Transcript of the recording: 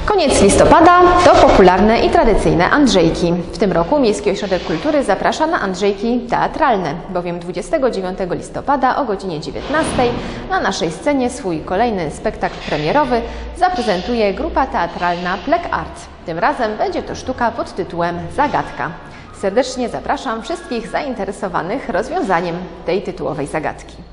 Koniec listopada to popularne i tradycyjne Andrzejki. W tym roku Miejski Ośrodek Kultury zaprasza na Andrzejki teatralne, bowiem 29 listopada o godzinie 19 na naszej scenie swój kolejny spektakl premierowy zaprezentuje grupa teatralna Plek Art. Tym razem będzie to sztuka pod tytułem Zagadka. Serdecznie zapraszam wszystkich zainteresowanych rozwiązaniem tej tytułowej zagadki.